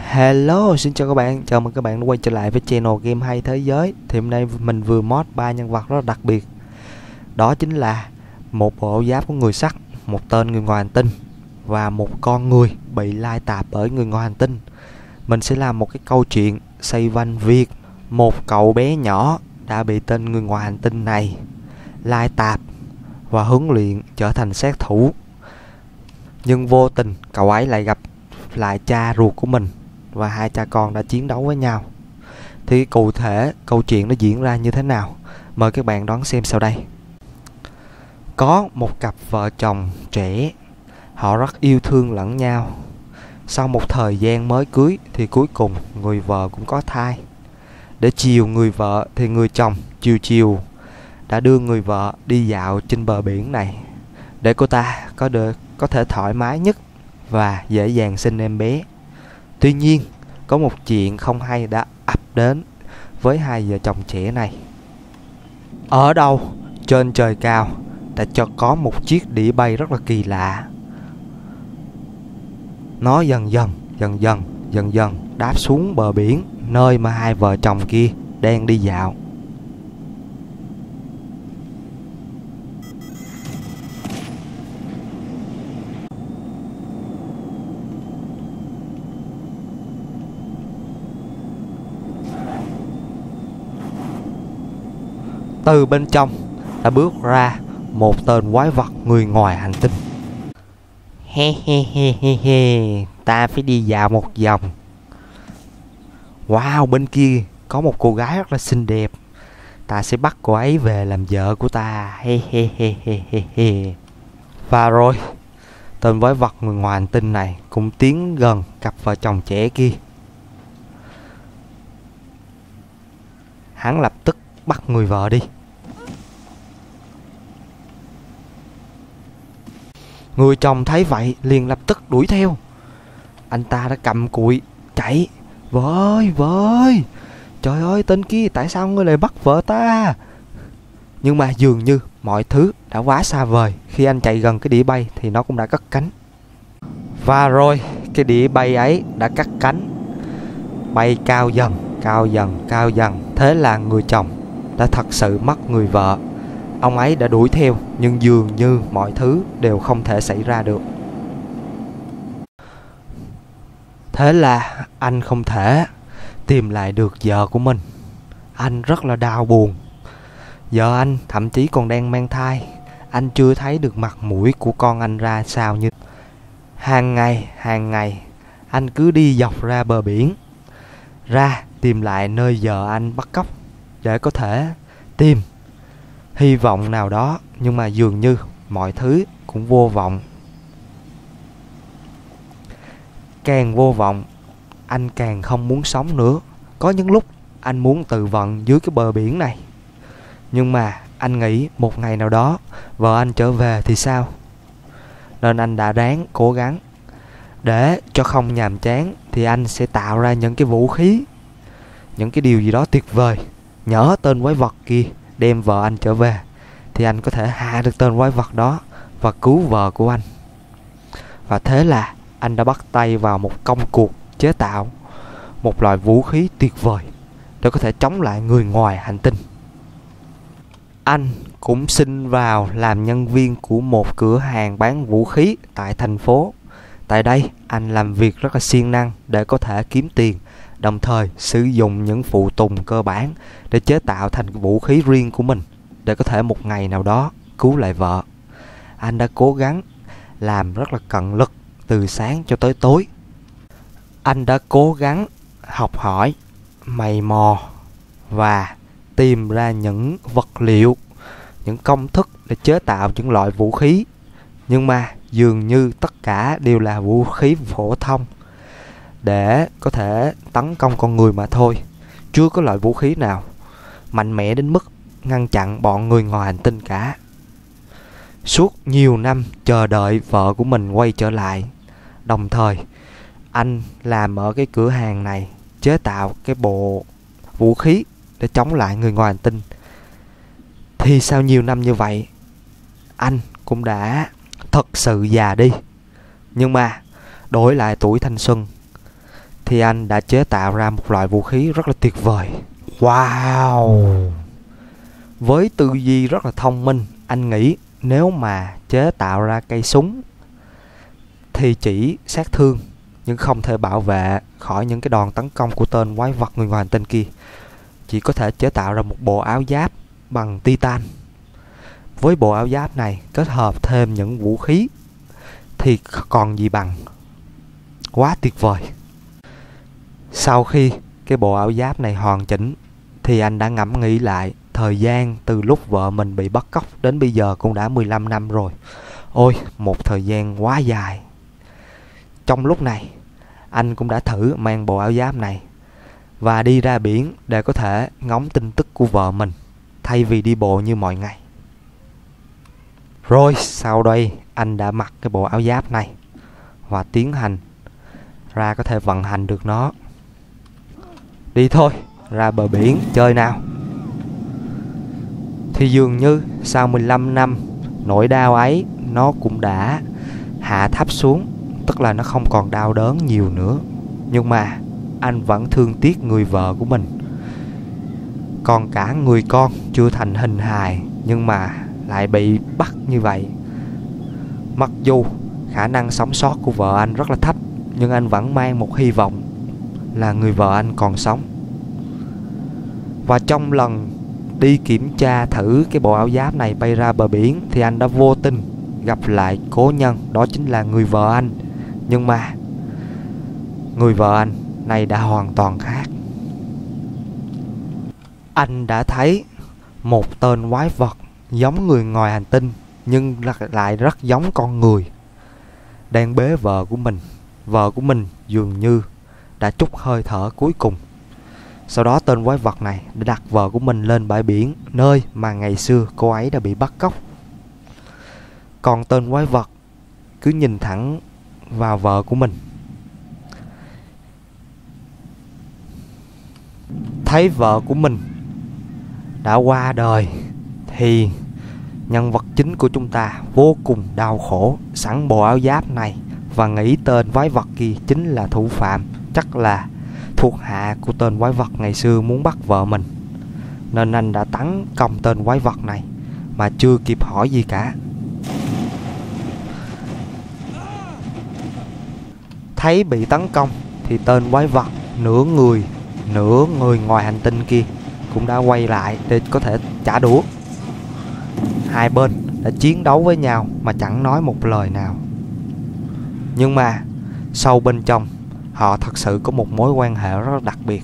Hello, xin chào các bạn, chào mừng các bạn đã quay trở lại với channel Game Hay Thế Giới. Thì hôm nay mình vừa mod 3 nhân vật rất là đặc biệt. Đó chính là một bộ giáp của người sắt, một tên người ngoài hành tinh và một con người bị lai tạp bởi người ngoài hành tinh. Mình sẽ làm một cái câu chuyện xoay quanh việc một cậu bé nhỏ đã bị tên người ngoài hành tinh này lai tạp và huấn luyện trở thành sát thủ. Nhưng vô tình cậu ấy lại gặp lại cha ruột của mình và hai cha con đã chiến đấu với nhau. Thì cụ thể câu chuyện nó diễn ra như thế nào? Mời các bạn đón xem sau đây. Có một cặp vợ chồng trẻ, họ rất yêu thương lẫn nhau. Sau một thời gian mới cưới thì cuối cùng người vợ cũng có thai. Để chiều người vợ thì người chồng chiều chiều đã đưa người vợ đi dạo trên bờ biển này để cô ta có thể thoải mái nhất và dễ dàng sinh em bé. Tuy nhiên, có một chuyện không hay đã ập đến với hai vợ chồng trẻ này. Ở đâu trên trời cao đã có một chiếc đĩa bay rất là kỳ lạ. Nó dần dần đáp xuống bờ biển nơi mà hai vợ chồng kia đang đi dạo. Từ bên trong đã bước ra một tên quái vật người ngoài hành tinh. He, ta phải đi dạo một vòng. Wow, bên kia có một cô gái rất là xinh đẹp. Ta sẽ bắt cô ấy về làm vợ của ta. He. Và rồi, tên quái vật người ngoài hành tinh này cũng tiến gần cặp vợ chồng trẻ kia. Hắn lập tức bắt người vợ đi. Người chồng thấy vậy liền lập tức đuổi theo. Anh ta đã cầm cụi chạy. Vợ ơi, trời ơi, tên kia tại sao ngươi lại bắt vợ ta? Nhưng mà dường như mọi thứ đã quá xa vời. Khi anh chạy gần cái đĩa bay thì nó cũng đã cất cánh. Và rồi cái đĩa bay ấy đã cất cánh, bay cao dần. Thế là người chồng đã thật sự mất người vợ. Ông ấy đã đuổi theo nhưng dường như mọi thứ đều không thể xảy ra được. Thế là anh không thể tìm lại được vợ của mình. Anh rất là đau buồn. Vợ anh thậm chí còn đang mang thai. Anh chưa thấy được mặt mũi của con anh ra sao. Như hàng ngày anh cứ đi dọc ra bờ biển, ra tìm lại nơi vợ anh bắt cóc để có thể tìm hy vọng nào đó. Nhưng mà dường như mọi thứ cũng vô vọng. Càng vô vọng, anh càng không muốn sống nữa. Có những lúc anh muốn tự vận dưới cái bờ biển này. Nhưng mà anh nghĩ một ngày nào đó vợ anh trở về thì sao? Nên anh đã ráng cố gắng. Để cho không nhàm chán thì anh sẽ tạo ra những cái vũ khí, những cái điều gì đó tuyệt vời. Nhỡ tên quái vật kia đem vợ anh trở về thì anh có thể hạ được tên quái vật đó và cứu vợ của anh. Và thế là anh đã bắt tay vào một công cuộc chế tạo một loại vũ khí tuyệt vời để có thể chống lại người ngoài hành tinh. Anh cũng xin vào làm nhân viên của một cửa hàng bán vũ khí tại thành phố. Tại đây anh làm việc rất là siêng năng để có thể kiếm tiền, đồng thời sử dụng những phụ tùng cơ bản để chế tạo thành vũ khí riêng của mình, để có thể một ngày nào đó cứu lại vợ. Anh đã cố gắng làm rất là cật lực từ sáng cho tới tối. Anh đã cố gắng học hỏi, mày mò và tìm ra những vật liệu, những công thức để chế tạo những loại vũ khí. Nhưng mà dường như tất cả đều là vũ khí phổ thông để có thể tấn công con người mà thôi. Chưa có loại vũ khí nào mạnh mẽ đến mức ngăn chặn bọn người ngoài hành tinh cả. Suốt nhiều năm chờ đợi vợ của mình quay trở lại, đồng thời anh làm ở cái cửa hàng này chế tạo cái bộ vũ khí để chống lại người ngoài hành tinh. Thì sau nhiều năm như vậy, anh cũng đã thật sự già đi. Nhưng mà đổi lại tuổi thanh xuân thì anh đã chế tạo ra một loại vũ khí rất là tuyệt vời. Wow! Với tư duy rất là thông minh, anh nghĩ nếu mà chế tạo ra cây súng thì chỉ sát thương nhưng không thể bảo vệ khỏi những cái đòn tấn công của tên quái vật người ngoài hành tinh kia. Chỉ có thể chế tạo ra một bộ áo giáp bằng titan. Với bộ áo giáp này kết hợp thêm những vũ khí thì còn gì bằng. Quá tuyệt vời. Sau khi cái bộ áo giáp này hoàn chỉnh thì anh đã ngẫm nghĩ lại thời gian từ lúc vợ mình bị bắt cóc đến bây giờ cũng đã 15 năm rồi. Ôi, một thời gian quá dài. Trong lúc này, anh cũng đã thử mang bộ áo giáp này và đi ra biển để có thể ngóng tin tức của vợ mình thay vì đi bộ như mọi ngày. Rồi sau đây anh đã mặc cái bộ áo giáp này và tiến hành ra có thể vận hành được nó. Đi thôi, ra bờ biển chơi nào. Thì dường như sau 15 năm nỗi đau ấy nó cũng đã hạ thấp xuống. Tức là nó không còn đau đớn nhiều nữa. Nhưng mà anh vẫn thương tiếc người vợ của mình. Còn cả người con chưa thành hình hài nhưng mà lại bị bắt như vậy. Mặc dù khả năng sống sót của vợ anh rất là thấp, nhưng anh vẫn mang một hy vọng là người vợ anh còn sống. Và trong lần đi kiểm tra thử cái bộ áo giáp này bay ra bờ biển thì anh đã vô tình gặp lại cố nhân, đó chính là người vợ anh. Nhưng mà người vợ anh này đã hoàn toàn khác. Anh đã thấy một tên quái vật giống người ngoài hành tinh nhưng lại rất giống con người đang bế vợ của mình. Vợ của mình dường như đã trút hơi thở cuối cùng. Sau đó tên quái vật này đã đặt vợ của mình lên bãi biển, nơi mà ngày xưa cô ấy đã bị bắt cóc. Còn tên quái vật cứ nhìn thẳng vào vợ của mình. Thấy vợ của mình đã qua đời thì nhân vật chính của chúng ta vô cùng đau khổ, sẵn bộ áo giáp này và nghĩ tên quái vật kia chính là thủ phạm, chắc là thuộc hạ của tên quái vật ngày xưa muốn bắt vợ mình. Nên anh đã tấn công tên quái vật này mà chưa kịp hỏi gì cả. Thấy bị tấn công thì tên quái vật nửa người ngoài hành tinh kia cũng đã quay lại để có thể trả đũa. Hai bên đã chiến đấu với nhau mà chẳng nói một lời nào. Nhưng mà sâu bên trong họ thật sự có một mối quan hệ rất đặc biệt.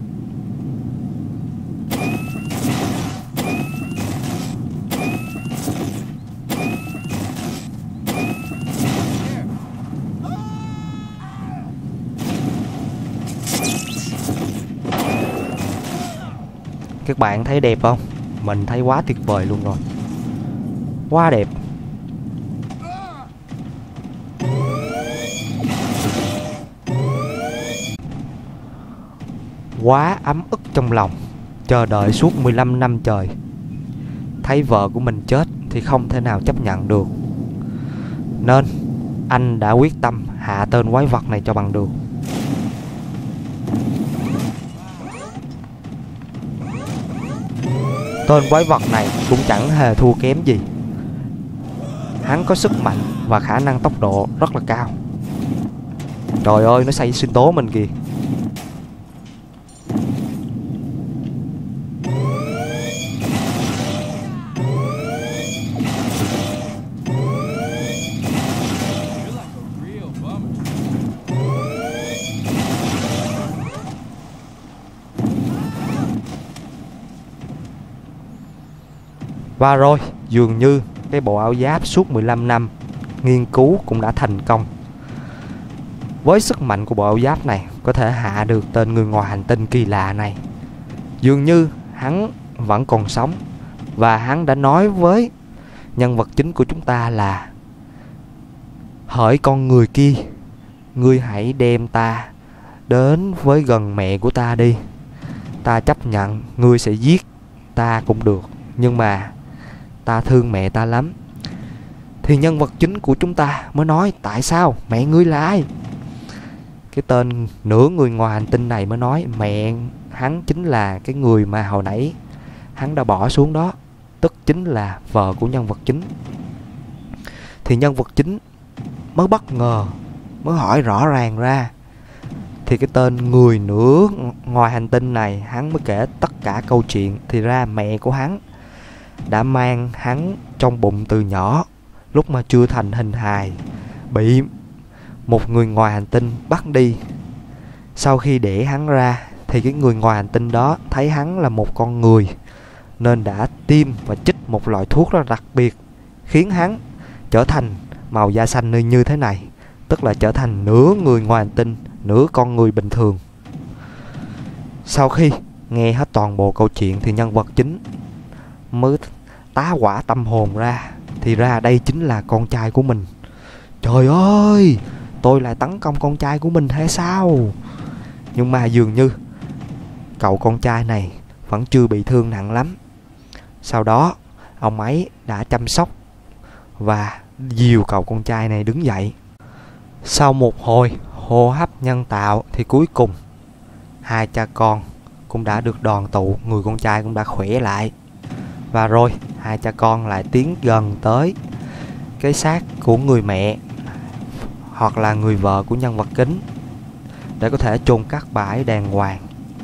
Các bạn thấy đẹp không? Mình thấy quá tuyệt vời luôn rồi. Quá đẹp. Quá ấm ức trong lòng. Chờ đợi suốt 15 năm trời. Thấy vợ của mình chết thì không thể nào chấp nhận được. Nên anh đã quyết tâm hạ tên quái vật này cho bằng được. Tên quái vật này cũng chẳng hề thua kém gì. Hắn có sức mạnh và khả năng tốc độ rất là cao. Trời ơi, nó xây sinh tố mình kìa. Và rồi, dường như cái bộ áo giáp suốt 15 năm nghiên cứu cũng đã thành công. Với sức mạnh của bộ áo giáp này có thể hạ được tên người ngoài hành tinh kỳ lạ này. Dường như hắn vẫn còn sống. Và hắn đã nói với nhân vật chính của chúng ta là: hỡi con người kia, ngươi hãy đem ta đến với gần mẹ của ta đi. Ta chấp nhận ngươi sẽ giết ta cũng được, nhưng mà ta thương mẹ ta lắm. Thì nhân vật chính của chúng ta mới nói: tại sao? Mẹ ngươi là ai? cái tên nửa người ngoài hành tinh này mới nói mẹ hắn chính là cái người mà hồi nãy hắn đã bỏ xuống đó, tức chính là vợ của nhân vật chính. Thì nhân vật chính mới bất ngờ, mới hỏi rõ ràng ra. Thì cái tên người nửa ngoài hành tinh này hắn mới kể tất cả câu chuyện. Thì ra mẹ của hắn đã mang hắn trong bụng từ nhỏ, lúc mà chưa thành hình hài, bị một người ngoài hành tinh bắt đi. Sau khi đẻ hắn ra thì cái người ngoài hành tinh đó thấy hắn là một con người, nên đã tiêm và chích một loại thuốc rất đặc biệt, khiến hắn trở thành màu da xanh như thế này, tức là trở thành nửa người ngoài hành tinh, nửa con người bình thường. Sau khi nghe hết toàn bộ câu chuyện thì nhân vật chính mới tá hỏa tâm hồn ra. Thì ra đây chính là con trai của mình. Trời ơi, tôi lại tấn công con trai của mình hay sao? Nhưng mà dường như cậu con trai này vẫn chưa bị thương nặng lắm. Sau đó ông ấy đã chăm sóc và dìu cậu con trai này đứng dậy. Sau một hồi hô hấp nhân tạo thì cuối cùng hai cha con cũng đã được đoàn tụ, người con trai cũng đã khỏe lại. Và rồi hai cha con lại tiến gần tới cái xác của người mẹ hoặc là người vợ của nhân vật chính để có thể chôn cất bà ấy đàng hoàng.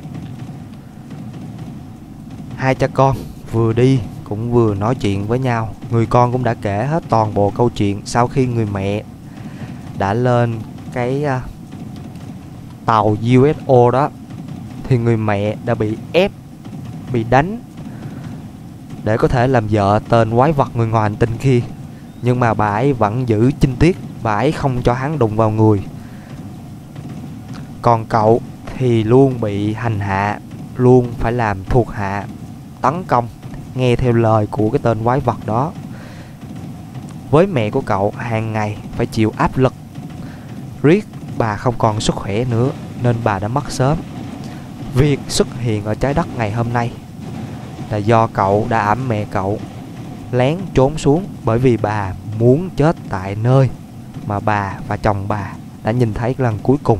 Hai cha con vừa đi cũng vừa nói chuyện với nhau. Người con cũng đã kể hết toàn bộ câu chuyện sau khi người mẹ đã lên cái tàu USO đó. Thì người mẹ đã bị ép, bị đánh để có thể làm vợ tên quái vật người ngoài hành tinh kia. Nhưng mà bà ấy vẫn giữ chinh tiết, bà ấy không cho hắn đụng vào người. Còn cậu thì luôn bị hành hạ, luôn phải làm thuộc hạ, tấn công, nghe theo lời của cái tên quái vật đó. Với mẹ của cậu hàng ngày phải chịu áp lực, riết bà không còn sức khỏe nữa nên bà đã mất sớm. Việc xuất hiện ở trái đất ngày hôm nay là do cậu đã ẵm mẹ cậu lén trốn xuống, bởi vì bà muốn chết tại nơi mà bà và chồng bà đã nhìn thấy lần cuối cùng.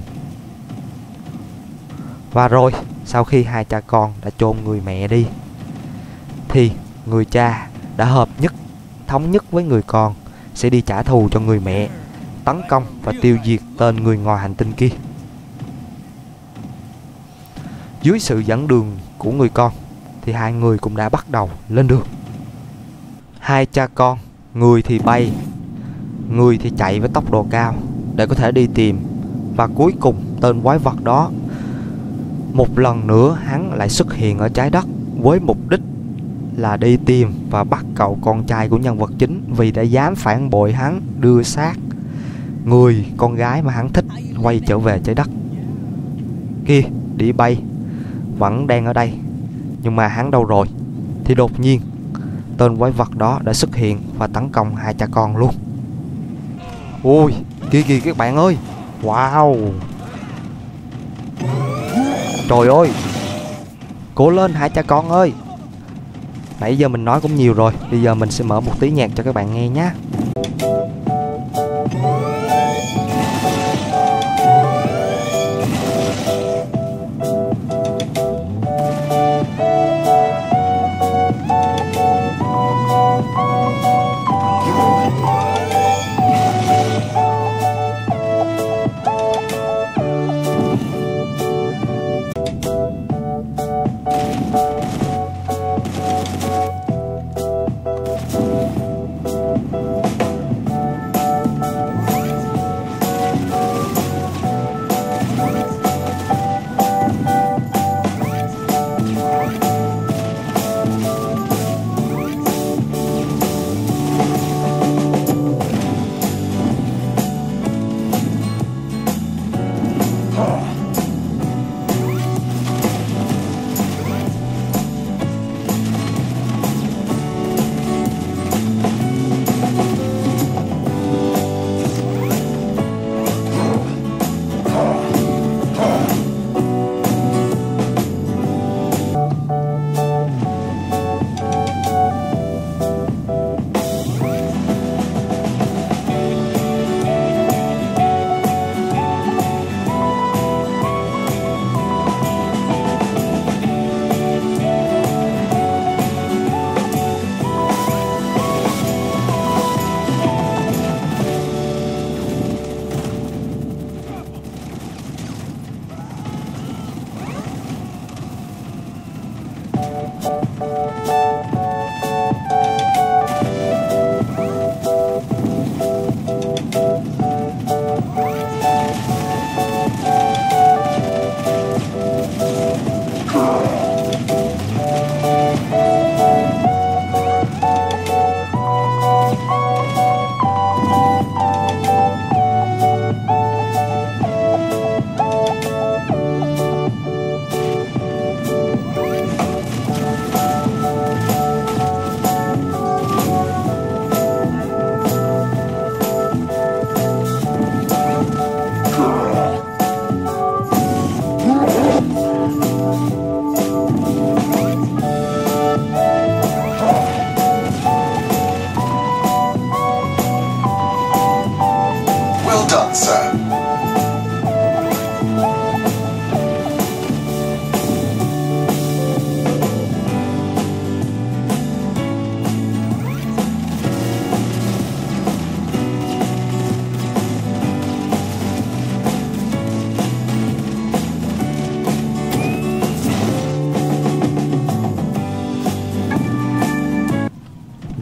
Và rồi sau khi hai cha con đã chôn người mẹ đi thì người cha đã thống nhất với người con sẽ đi trả thù cho người mẹ, tấn công và tiêu diệt tên người ngoài hành tinh kia. Dưới sự dẫn đường của người con thì hai người cũng đã bắt đầu lên đường. Hai cha con, người thì bay, người thì chạy với tốc độ cao để có thể đi tìm. Và cuối cùng tên quái vật đó một lần nữa hắn lại xuất hiện ở trái đất với mục đích là đi tìm và bắt cậu con trai của nhân vật chính, vì đã dám phản bội hắn, đưa xác người con gái mà hắn thích quay trở về trái đất. Kia, đĩa bay vẫn đang ở đây, nhưng mà hắn đâu rồi? Thì đột nhiên tên quái vật đó đã xuất hiện và tấn công hai cha con luôn. Ôi, kìa các bạn ơi. Wow. Trời ơi. Cố lên hai cha con ơi. Nãy giờ mình nói cũng nhiều rồi, bây giờ mình sẽ mở một tí nhạc cho các bạn nghe nhé.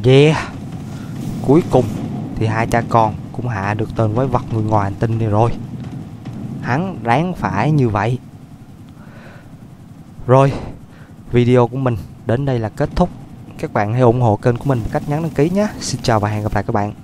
Yeah. Cuối cùng thì hai cha con cũng hạ được tên quái vật người ngoài hành tinh này rồi. Hắn đáng phải như vậy. Rồi, video của mình đến đây là kết thúc. Các bạn hãy ủng hộ kênh của mình bằng cách nhấn đăng ký nhé. Xin chào và hẹn gặp lại các bạn.